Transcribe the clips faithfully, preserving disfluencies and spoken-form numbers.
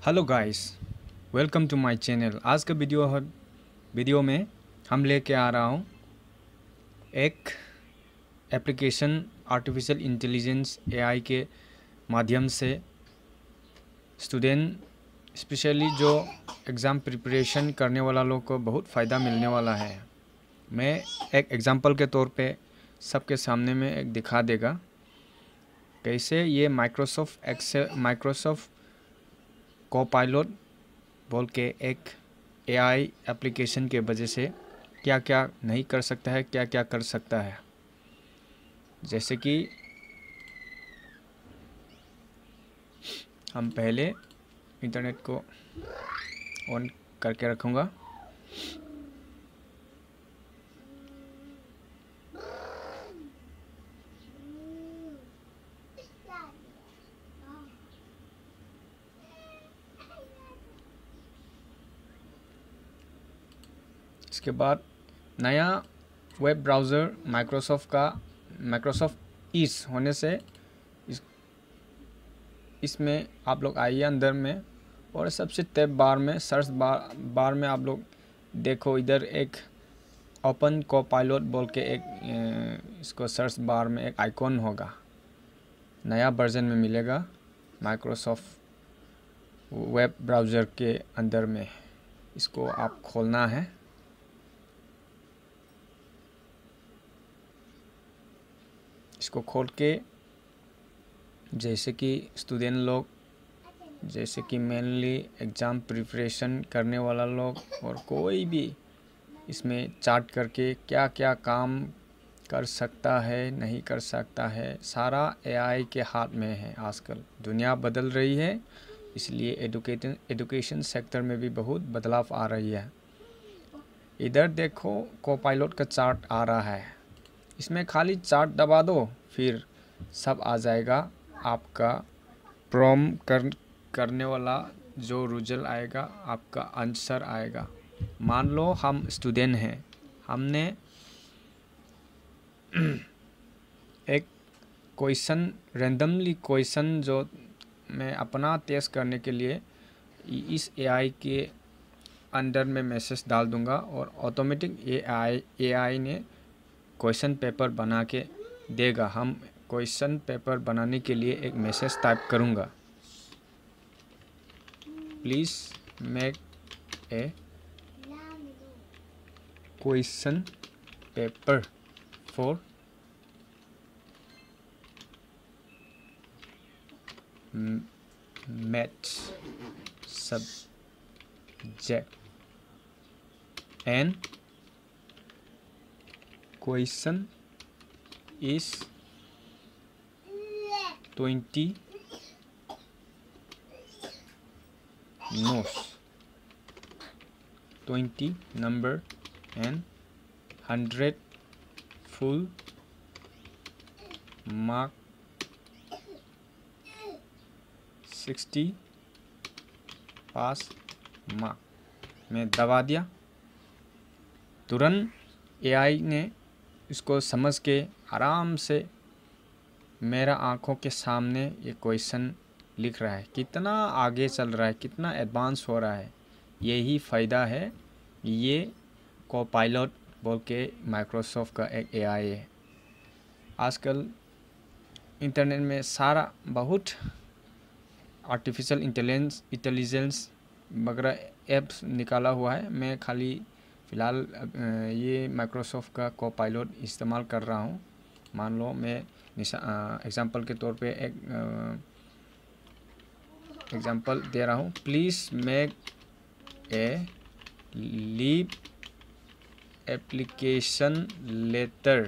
Hello guys, welcome to my channel. आज का video है वीडियो में हम लेके आ रहा हूँ एक एप्लीकेशन आर्टिफिशियल इंटेलिजेंस एआई के माध्यम से स्टूडेंट स्पेशली जो एग्ज़ाम प्रिपरेशन करने वाला लोग को बहुत फ़ायदा मिलने वाला है। मैं एक एग्ज़ाम्पल के तौर पे सबके सामने में एक दिखा देगा कैसे ये माइक्रोसॉफ्ट एक्सेल माइक्रोसॉफ्ट कोपायलट बोल के एक एआई एप्लीकेशन के वजह से क्या क्या नहीं कर सकता है, क्या क्या कर सकता है। जैसे कि हम पहले इंटरनेट को ऑन करके रखूँगा। इसके बाद नया वेब ब्राउज़र माइक्रोसॉफ्ट का माइक्रोसॉफ्ट ईज होने से इस इसमें आप लोग आइए अंदर में, और सबसे टैब बार में सर्च बार बार में आप लोग देखो इधर एक ओपन कोपायलट बोल के एक इसको सर्च बार में एक आइकॉन होगा, नया वर्जन में मिलेगा माइक्रोसॉफ्ट वेब ब्राउज़र के अंदर में। इसको आप खोलना है। इसको खोल के जैसे कि स्टूडेंट लोग, जैसे कि मेनली एग्ज़ाम प्रिपरेशन करने वाला लोग और कोई भी इसमें चार्ट करके क्या क्या काम कर सकता है नहीं कर सकता है, सारा एआई के हाथ में है। आजकल दुनिया बदल रही है, इसलिए एजुकेशन एजुकेशन सेक्टर में भी बहुत बदलाव आ रही है। इधर देखो कोपायलट का चार्ट आ रहा है, इसमें खाली चार्ट दबा दो, फिर सब आ जाएगा। आपका प्रॉम कर करने वाला जो रिजल्ट आएगा, आपका आंसर आएगा। मान लो हम स्टूडेंट हैं, हमने एक क्वेश्चन रैंडमली क्वेश्चन जो मैं अपना टेस्ट करने के लिए इस एआई के अंदर में मैसेज डाल दूंगा, और ऑटोमेटिक एआई एआई ने क्वेश्चन पेपर बना के देगा। हम क्वेश्चन पेपर बनाने के लिए एक मैसेज टाइप करूंगा, please make a question paper for maths subject and question is twenty notes, twenty number and hundred full mark, sixty pass mark में दबा दिया। तुरंत एआई ने इसको समझ के आराम से मेरा आंखों के सामने ये क्वेश्चन लिख रहा है। कितना आगे चल रहा है, कितना एडवांस हो रहा है। यही फ़ायदा है ये कोपायलट बोल के माइक्रोसॉफ्ट का एक एआई है। आजकल इंटरनेट में सारा बहुत आर्टिफिशियल इंटेलिजेंस इंटेलिजेंस वगैरह ऐप्स निकाला हुआ है। मैं खाली फ़िलहाल ये माइक्रोसॉफ्ट का कोपायलट इस्तेमाल कर रहा हूँ। मान लो मैं एग्ज़ाम्पल के तौर पे एक एग्ज़ाम्पल दे रहा हूँ, please make a leave application letter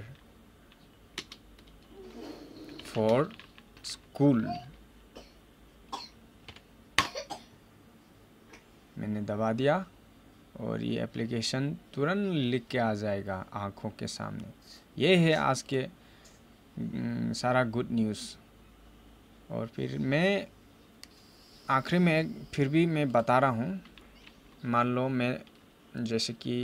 for school. मैंने दबा दिया और ये एप्लीकेशन तुरंत लिख के आ जाएगा आँखों के सामने। ये है आज के सारा गुड न्यूज़। और फिर मैं आखिरी में फिर भी मैं बता रहा हूँ, मान लो मैं जैसे कि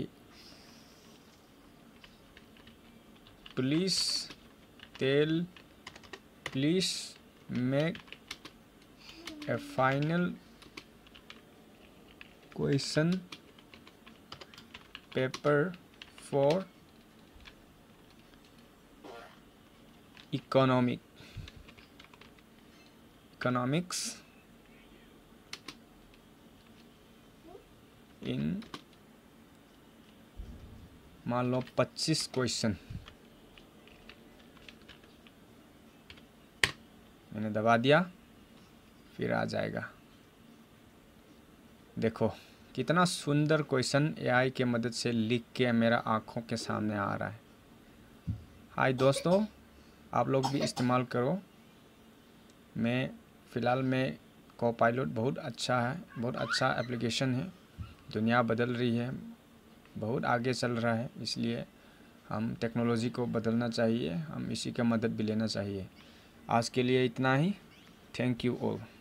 please tell please make a final question paper for economic economics in मान लो पच्चीस क्वेश्चन, मैंने दबा दिया, फिर आ जाएगा। देखो कितना सुंदर क्वेश्चन एआई के मदद से लिख के मेरा आँखों के सामने आ रहा है। हाय दोस्तों, आप लोग भी इस्तेमाल करो। मैं फ़िलहाल में कोपायलट बहुत अच्छा है, बहुत अच्छा एप्लीकेशन है। दुनिया बदल रही है, बहुत आगे चल रहा है, इसलिए हम टेक्नोलॉजी को बदलना चाहिए, हम इसी का मदद भी लेना चाहिए। आज के लिए इतना ही। Thank you all.